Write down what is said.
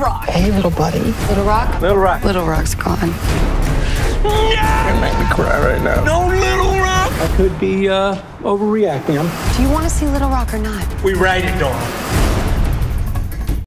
Rock. Hey, little buddy. Little Rock? Little Rock. Little Rock's gone. You make me cry right now. No, Little Rock! I could be overreacting. Do you want to see Little Rock or not? We ride it, Dawn.